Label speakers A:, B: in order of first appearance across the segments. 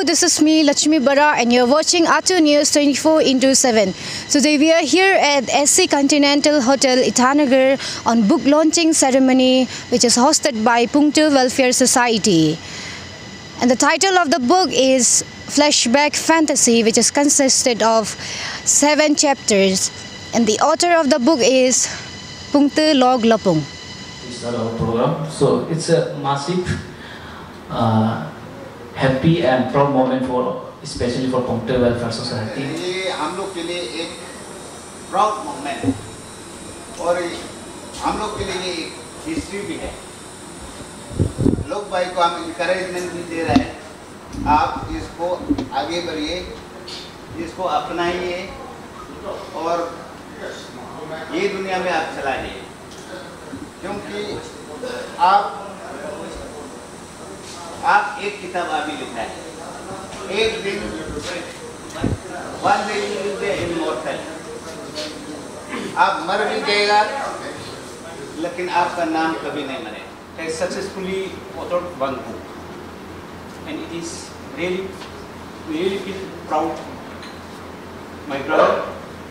A: this is me, Lakshmi Bara, and you're watching R2 News 24/7. Today we are here at SC Continental Hotel, Itanagar on book launching ceremony, which is hosted by Pungtu Welfare Society. And the title of the book is Flashback Fantasy, which is consisted of 7 chapters. And the author of the book is Pungtu Log Lapung.
B: This is our program. So it's a massive, happy and proud moment for, especially for Pungtu Welfare Society.
C: ये हम लोग के लिए एक proud moment और हम लोग के लिए एक हिस्ट्री भी है। लोग भाई को हम इंकरेजमेंट भी दे रहे हैं, आप इसको आगे बढ़िए, इसको अपनाइए और ये दुनिया में आप चलाइए, क्योंकि आप एक किताब अभी लिखा है, एक दिन one day you will be immortal. आप मर भी जाएगा लेकिन आपका नाम कभी नहीं मरेगा। I successfully authored one book, and it is really feel proud, my brother,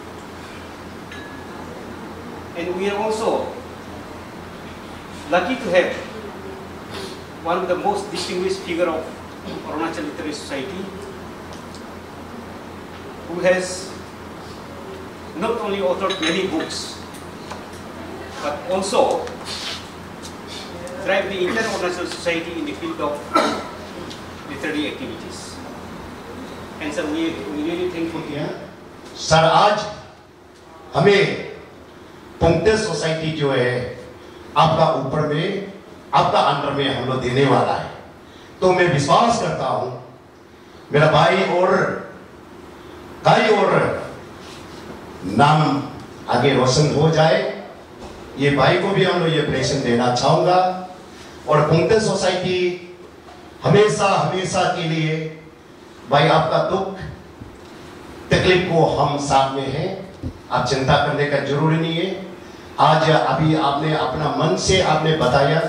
C: and we are also lucky to have one of the most distinguished figure of Arunachal Literary Society, who has not only authored many books, but also drive the entire Arunachal Society in the field of literary activities. And sir, we really thankful here.
D: Sir, आज हमें पुंगतु society जो है आपका ऊपर में, आपका under में हम लोग देने वाला है, तो मैं विश्वास करता हूं मेरा भाई और नाम आगे रोशन हो जाए। ये भाई को भी हम लोग ये ब्लेसिंग देना चाहूंगा और पुंगतु सोसाइटी हमेशा के लिए भाई आपका दुख तकलीफ को हम साथ में हैं, आप चिंता करने का जरूरी नहीं है। आज अभी आपने अपना मन से आपने बताया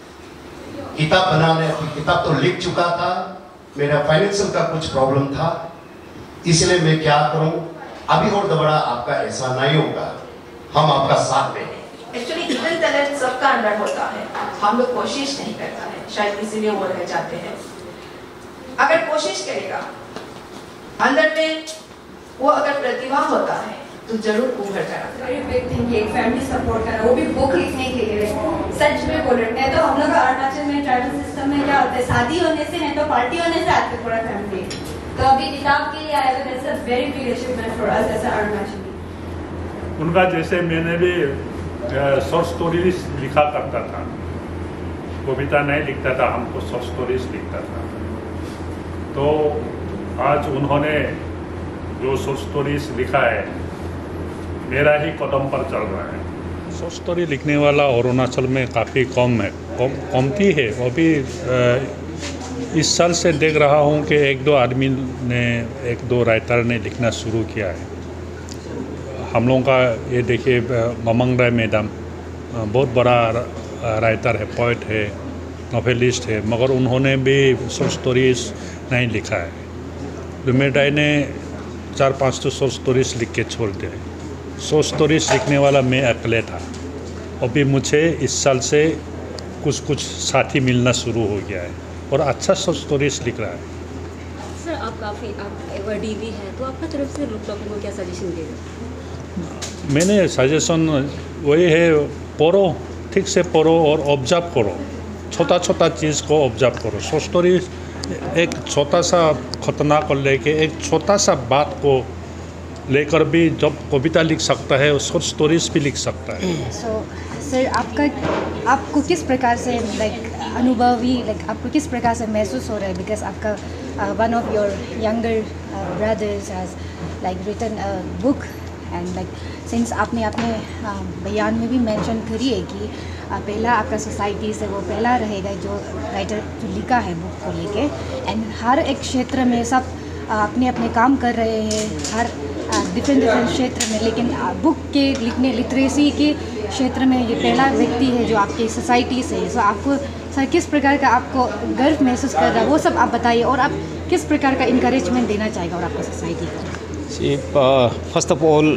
D: किताब बनाने, किताब तो लिख चुका था, मेरा फाइनेंशियल का कुछ प्रॉब्लम था, इसलिए मैं क्या करूं, अभी और दोबारा आपका ऐसा नहीं होगा, हम आपका साथ में।
E: एक्चुअली हिडन टैलेंट सबका अंदर होता है, हम लोग कोशिश नहीं करता है, शायद इसीलिए वो रह जाते हैं। अगर कोशिश करेगा अंदर में वो अगर प्रतिभा होता है तो जरूर उभर कर आता है।
F: वेरी बिग थिंग, एक फैमिली सपोर्ट करना, वो भी बुक लिखने के लिए। सच में बोल रहे हैं तो हम लोग अरुणाचल में ट्राइबल सिस्टम में क्या होता है, शादी होने से नहीं तो पार्टी होने से आते पूरा फैमिली, तो अभी किताब के लिए आया तो that's a very big achievement for us as Arunachali.
G: उनका जैसे मैंने भी शॉर्ट स्टोरीज लिखा करता था, कविता नहीं लिखता था, हमको शॉर्ट स्टोरीज लिखता था, तो आज उन्होंने जो शॉर्ट स्टोरीज लिखा है मेरा ही कदम पर चल रहा है। शॉर्ट स्टोरी लिखने वाला अरुणाचल में काफ़ी कम है, कमती है। अभी इस साल से देख रहा हूँ कि 1-2 आदमी ने, 1-2 राइटर ने लिखना शुरू किया है। हम लोगों का ये देखिए ममंग राय मैडम बहुत बड़ा राइटर है, पोइट है, नॉवेलिस्ट है, मगर उन्होंने भी शॉर्ट स्टोरीज नहीं लिखा है। लुमेर राय ने 4-5 तो शॉर्ट स्टोरीज लिख के छोड़ दिए। शॉर्ट स्टोरीज लिखने वाला मैं अकेले था। अभी मुझे इस साल से कुछ साथी मिलना शुरू हो गया है और अच्छा शॉर्ट स्टोरीज लिख रहा है।
H: सर, आप अवार्डी भी हैं, तो आपका तरफ से लोग को क्या सजेशन देंगे?
G: मैंने सजेशन वही है, पढ़ो, ठीक से पढ़ो और ऑब्जर्व करो, छोटा चीज़ को ऑब्जर्व करो। शॉर्ट स्टोरी एक छोटा सा खतना को लेके, एक छोटा सा बात को लेकर भी जब कविता लिख सकता है, शॉर्ट स्टोरीज भी लिख सकता है।
A: सर, आपको किस प्रकार से आपको किस प्रकार से महसूस हो रहा है, बिकॉज आपका one of your younger brothers has written a book and since आपने अपने बयान में भी मेंशन करी है कि पहला आपका सोसाइटी से वो पहला रहेगा जो राइटर जो लिखा है बुक को लेके, एंड हर एक क्षेत्र में सब अपने काम कर रहे हैं, हर डिफरेंट क्षेत्र में, लेकिन बुक के लिखने लिटरेसी के क्षेत्र में ये पहला व्यक्ति है जो आपकी सोसाइटी से है। सो आपको सर किस प्रकार का आपको गर्व महसूस कर रहा है वो सब आप बताइए, और आप किस प्रकार का इंकरेजमेंट देना चाहेगा और आपका सोसाइटी को?
I: First of all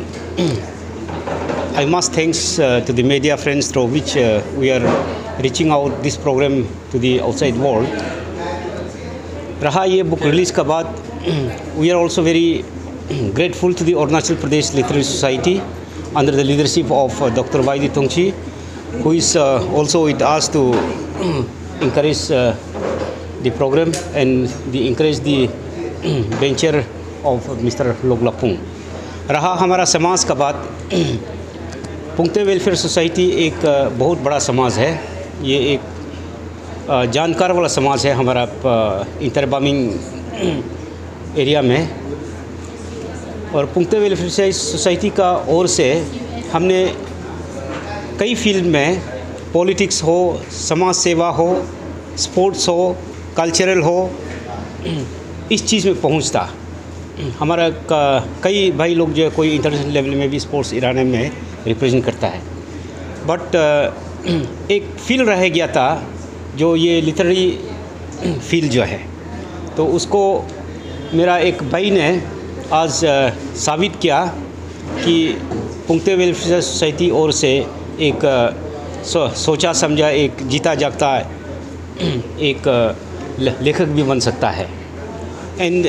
I: I must thanks to the media friends through which we are reaching out this program to the outside world. रहा ये बुक रिलीज़ का बाद, we are also very grateful to the Arunachal Pradesh Literary Society under the leadership of Dr. Vaidi Tongchi, who is also with us to encourage the program and encourage the venture of Mr. Loglapung. रहा हमारा समाज का बात, पुंगते welfare society एक बहुत बड़ा समाज है। ये एक जानकार वाला समाज है हमारा इंटरबामिंग एरिया में, और पुंगते वेलफेयर सोसाइटी का ओर से हमने कई फील्ड में, पॉलिटिक्स हो, समाज सेवा हो, स्पोर्ट्स हो, कल्चरल हो, इस चीज़ में पहुंचता। हमारा कई भाई लोग जो है कोई इंटरनेशनल लेवल में भी स्पोर्ट्स इराने में रिप्रेजेंट करता है, बट एक फील्ड रह गया था जो ये लिटरेरी फील्ड जो है, तो उसको मेरा एक भाई ने आज साबित किया कि पुंगते वेलफेयर सोसाइटी ओर से एक सोचा समझा, एक जीता जागता एक लेखक भी बन सकता है। एंड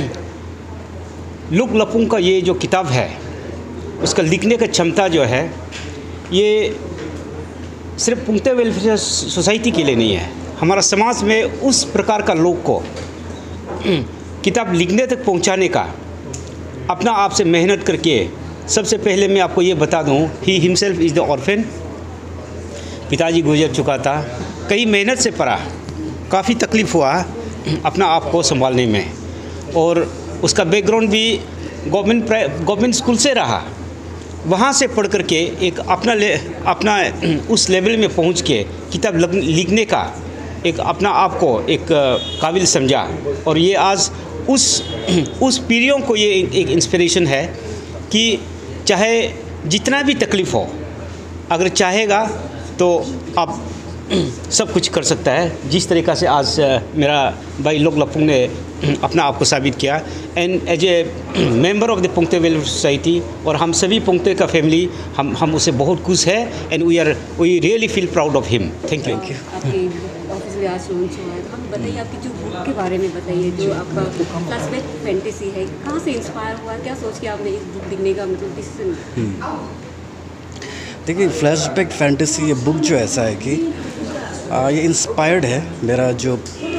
I: लोगलापुंग का ये जो किताब है, उसका लिखने का क्षमता जो है, ये सिर्फ पुंगते वेलफेयर सोसाइटी के लिए नहीं है, हमारा समाज में उस प्रकार का लोग को किताब लिखने तक पहुंचाने का अपना आप से मेहनत करके। सबसे पहले मैं आपको ये बता दूं, he himself is the orphan, पिताजी गुजर चुका था, कई मेहनत से पढ़ा, काफ़ी तकलीफ़ हुआ अपना आप को संभालने में, और उसका बैकग्राउंड भी गवर्नमेंट स्कूल से रहा। वहाँ से पढ़ कर के एक अपना उस लेवल में पहुँच के किताब लिखने का एक अपना आप को एक काबिल समझा, और ये आज उस पीढ़ियों को ये एक इंस्पिरेशन है कि चाहे जितना भी तकलीफ़ हो, अगर चाहेगा तो आप सब कुछ कर सकता है। जिस तरीक़ा से आज मेरा भाई लोगलापुंग ने अपना आप को साबित किया, and as a member of the Pungte welfare society, और हम सभी पुंगते का फैमिली हम उसे बहुत खुश है, and we really feel proud of him. Thank you.
H: आपके ऑफिस में आज लॉन्च हुआ है, तो हम बताइए आपकी जो बुक के बारे में बताइए, जो आपका फ्लैशबैक फैंटेसी है, कहाँ से इंस्पायर हुआ, क्या सोच के आपने इस बुक लिखने का मतलब डिसीजन?
J: देखिए, फ्लैशबैक फैंटेसी ये बुक जो ऐसा है कि ये इंस्पायर्ड है मेरा जो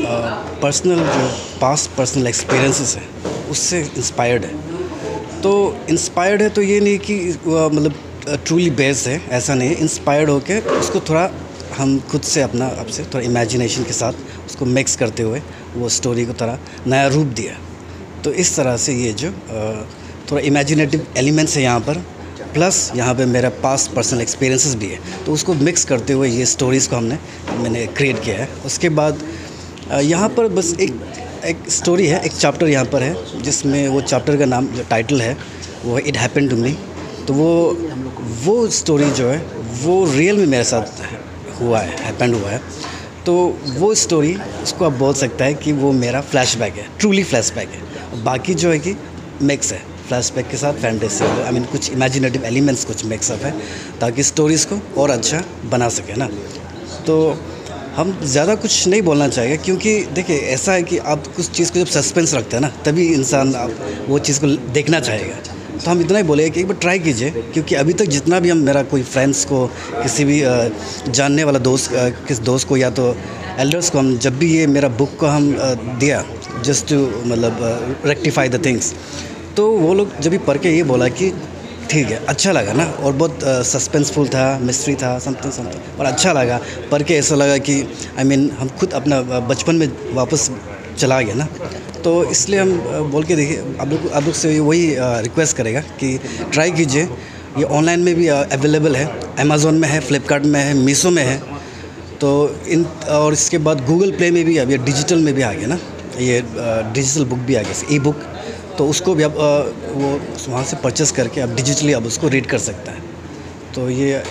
J: पर्सनल एक्सपीरियंसेस है, उससे इंस्पायर्ड है। तो इंस्पायर्ड है तो ये नहीं कि मतलब ट्रूली बेस्ड है, ऐसा नहीं है। इंस्पायर्ड होके उसको थोड़ा हम खुद से आपसे थोड़ा इमेजिनेशन के साथ उसको मिक्स करते हुए वो स्टोरी को थोड़ा नया रूप दिया। तो इस तरह से ये जो थोड़ा इमेजिनेटिव एलिमेंट्स है यहाँ पर, प्लस यहाँ पे मेरा पास्ट पर्सनल एक्सपीरियंसेस भी है, तो उसको मिक्स करते हुए ये स्टोरीज़ को मैंने क्रिएट किया है। उसके बाद यहाँ पर बस एक स्टोरी है, एक चैप्टर यहाँ पर है, जिसमें वो चैप्टर का नाम जो टाइटल है वो है इट हैपेंड टू मी। तो वो स्टोरी जो है वो रियल में मेरे साथ हुआ है, हैपेंड हुआ है। तो वो स्टोरी उसको आप बोल सकता है कि वो मेरा फ्लैशबैक है, ट्रूली फ्लैशबैक है। बाकी जो है कि मिक्स है, फ्लैशबैक के साथ फैंटेसी, कुछ इमेजिनेटिव एलिमेंट्स कुछ मिक्सअप है, ताकि स्टोरीज़ को और अच्छा बना सके ना। तो हम ज़्यादा कुछ नहीं बोलना चाहेंगे, क्योंकि देखिए ऐसा है कि आप कुछ चीज़ को जब सस्पेंस रखते हैं ना, तभी इंसान आप वो चीज़ को देखना चाहेगा। तो हम इतना ही बोलेंगे कि एक बार ट्राई कीजिए, क्योंकि अभी तक जितना भी मेरा कोई फ्रेंड्स को, किसी भी जानने वाला किस दोस्त को या तो एल्डर्स को, हम जब भी ये मेरा बुक को हम दिया जस्ट टू मतलब रेक्टिफाई द थिंग्स, तो वो लोग जब भी पढ़ के ये बोला कि ठीक है, अच्छा लगा ना, और बहुत सस्पेंसफुल था, मिस्ट्री था, समथिंग, और अच्छा लगा पढ़ के। ऐसा लगा कि हम खुद अपना बचपन में वापस चला गया ना। तो इसलिए हम बोल के देखिए, आप लोग से वही रिक्वेस्ट करेगा कि ट्राई कीजिए। ये ऑनलाइन में भी अवेलेबल है, अमेज़ॉन में है, फ्लिपकार्ट में है, मीशो में है। तो और इसके बाद गूगल प्ले में भी अब ये डिजिटल में भी आ गया ना, ये डिजिटल बुक भी आ गया, ई बुक। तो उसको भी आप वो वहाँ से परचेस करके आप डिजिटली आप उसको रीड कर सकता है। तो ये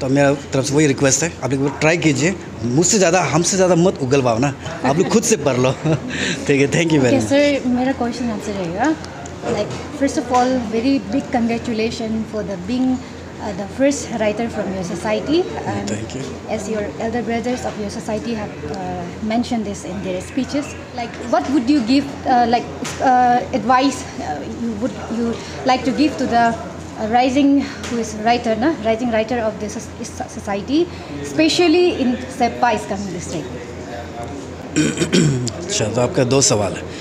J: तो मेरा तरफ से वही रिक्वेस्ट है, आप लोग ट्राई कीजिए, मुझसे ज़्यादा हमसे ज़्यादा मत उगलवाओ ना, आप लोग खुद से पढ़ लो। ठीक है, thank you very much.
A: Sir, मेरा क्वेश्चन आंसर रहेगा, like first of all, very big congratulations for the being the first writer from your society.
J: Thank you.
A: As your elder brothers of your society have mentioned this in their speeches, like what would you give, advice you like to give to the rising writer of this society, especially in Sepa is coming district?
J: अच्छा, तो आपका दो सवाल है।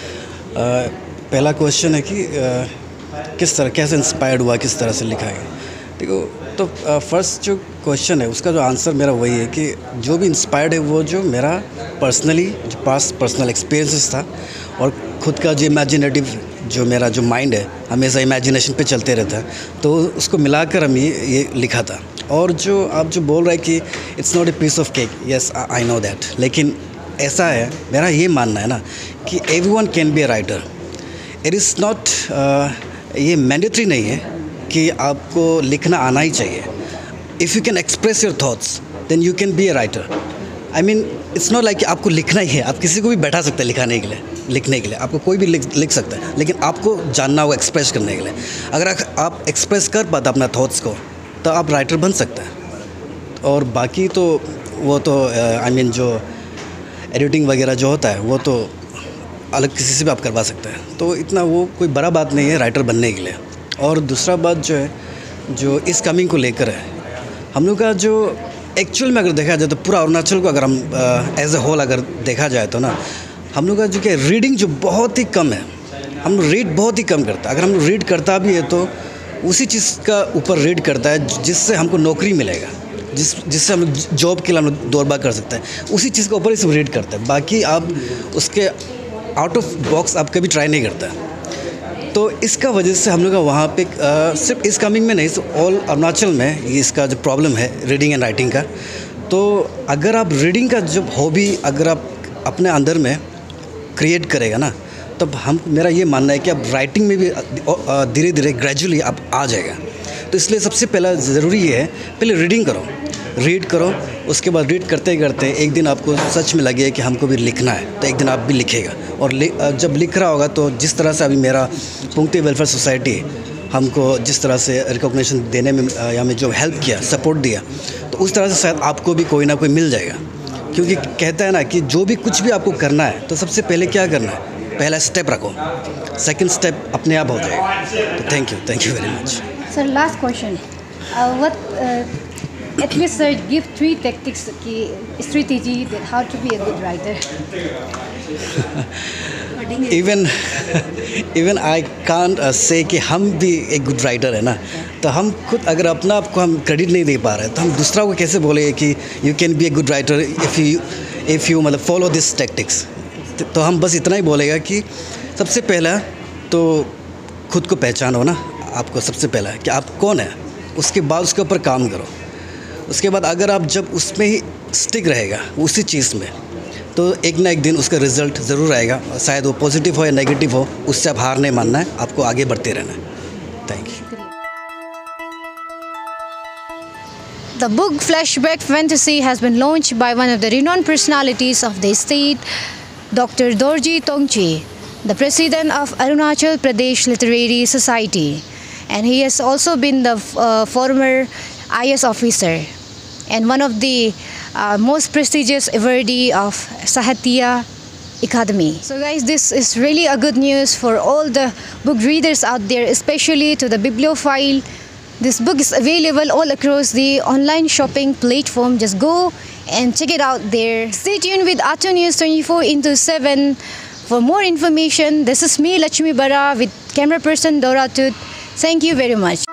J: पहला question है कि किस तरह, कैसे इंस्पायर्ड हुआ, किस तरह से लिखा है। देखो, तो फर्स्ट जो क्वेश्चन है उसका जो आंसर मेरा वही है कि जो भी इंस्पायर्ड है वो जो मेरा पर्सनली जो पास्ट पर्सनल एक्सपीरियंसेस था और ख़ुद का जो इमेजिनेटिव जो मेरा जो माइंड है हमेशा इमेजिनेशन पे चलते रहता है, तो उसको मिलाकर हम ये लिखा था। और जो आप जो बोल रहे हैं कि it's not a piece of cake, yes I know that, लेकिन ऐसा है, मेरा ये मानना है ना कि everyone can be a writer. It is not, ये मैंडेटरी नहीं है कि आपको लिखना आना ही चाहिए। If you can express your thoughts then you can be a writer. I mean it's not like कि आपको लिखना ही है, आप किसी को भी बैठा सकते हैं लिखने के लिए, आपको कोई भी लिख सकता है, लेकिन आपको जानना होगा एक्सप्रेस करने के लिए। अगर आप एक्सप्रेस कर पाते अपना थॉट्स को तो आप राइटर बन सकते हैं। और बाकी तो वो तो आई मीन जो एडिटिंग वगैरह जो होता है वो तो अलग किसी से भी आप करवा सकते हैं, तो इतना वो कोई बड़ा बात नहीं है राइटर बनने के लिए। और दूसरा बात जो है, जो इस कमिंग को लेकर है, हम लोग का जो एक्चुअल में अगर देखा जाए तो पूरा अरुणाचल को अगर हम एज ए होल अगर देखा जाए तो ना, हम लोग का जो क्या रीडिंग जो बहुत ही कम है, हम लोग रीड बहुत ही कम करता है। अगर हम लोग रीड करता भी है तो उसी चीज़ का ऊपर रीड करता है जिससे हमको नौकरी मिलेगा, जिससे हम लोग जॉब के लिए हम लोग दौड़बा कर सकते हैं, उसी चीज़ के ऊपर ही सब रीड करते हैं। बाकी आप उसके आउट ऑफ बॉक्स आप कभी ट्राई नहीं करता। तो इसका वजह से हम लोग का वहाँ पे सिर्फ इस कमिंग में नहीं, ऑल अरुणाचल में ये इसका जो प्रॉब्लम है रीडिंग एंड राइटिंग का। तो अगर आप रीडिंग का जो हॉबी अगर आप अपने अंदर में क्रिएट करेगा ना, तब मेरा ये मानना है कि अब राइटिंग में भी धीरे धीरे ग्रेजुअली आप आ जाएगा। तो इसलिए सबसे पहला ज़रूरी ये है, पहले रीड करो, उसके बाद रीड करते करते एक दिन आपको सच में लगे कि हमको भी लिखना है, तो एक दिन आप भी लिखेगा। और जब लिख रहा होगा तो जिस तरह से अभी मेरा पुंगते वेलफेयर सोसाइटी हमको जिस तरह से रिकॉग्निशन देने में या में जो हेल्प किया, सपोर्ट दिया, तो उस तरह से शायद आपको भी कोई ना कोई मिल जाएगा। क्योंकि कहता है ना कि जो भी कुछ भी आपको करना है तो सबसे पहले क्या करना है, पहला स्टेप रखो, सेकंड स्टेप अपने आप हो जाएगा। तो thank you very much.
A: Sir, last question. At least, sir, give 3 tactics, strategy that how to be a good writer.
J: Even I can't say कि हम भी एक गुड राइटर है ना, तो हम खुद अगर अपना आप को हम क्रेडिट नहीं दे पा रहे तो हम दूसरा को कैसे बोलेंगे कि you can be a good writer if you मतलब फॉलो दिस टैक्टिक्स। तो हम बस इतना ही बोलेगा कि सबसे पहला तो खुद को पहचानो ना, आपको सबसे पहला है कि आप कौन है, उसके बाद उसके ऊपर काम करो। उसके बाद अगर आप जब उसमें ही स्टिक रहेगा उसी चीज़ में, तो एक ना एक दिन उसका रिज़ल्ट ज़रूर आएगा। शायद वो पॉजिटिव हो या नेगेटिव हो, उससे आप हार नहीं मानना है, आपको आगे बढ़ते रहना है। Thank you.
A: The book Flashback Fantasy has been launched by one of the renowned personalities of the state, Dr. Dorji Tongchi, the president of Arunachal Pradesh Literary Society, and he has also been the former IS officer and one of the most prestigious awardee of Sahitya Academy. So guys, this is really a good news for all the book readers out there, especially to the bibliophile. This book is available all across the online shopping platform. Just go and check it out there. Stay tuned with Atu News 24/7 for more information. This is me, Lakshmi Bara, with camera person Dora Tut. Thank you very much.